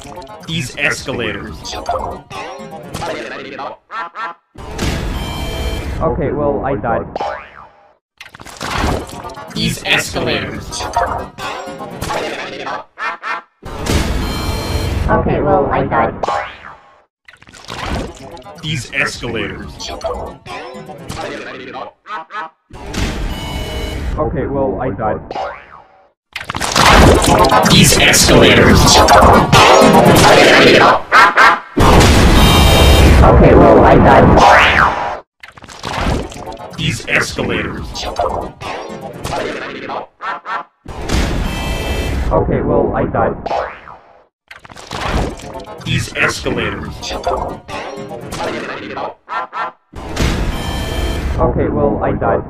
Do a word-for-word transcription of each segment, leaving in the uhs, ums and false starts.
These escalators. Okay, well, I died. These escalators. Okay, well, I died. These escalators. Okay, well, I died. These escalators. Okay, well, I died. These escalators. Okay, well, I died. These escalators. Okay, well, I died.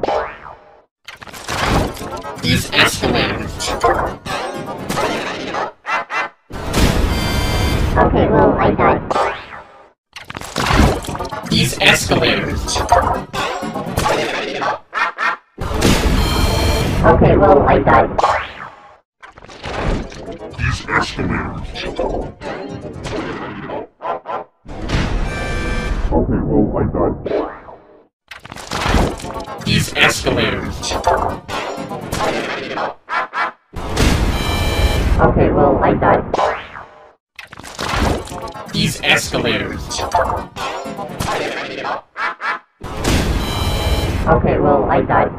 These escalators. Okay, well, I died. These escalators. Okay, well, I died. These escalators. Okay, well, I died. These escalators. Okay, well, I died. These escalators. Okay, well, I died.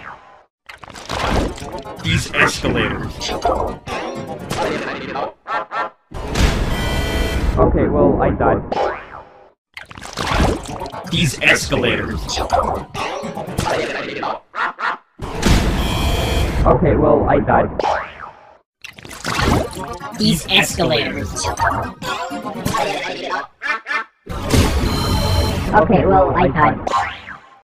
These escalators. Okay, well, I died. These escalators. Okay, well, I died. These escalators. Okay, well, I died.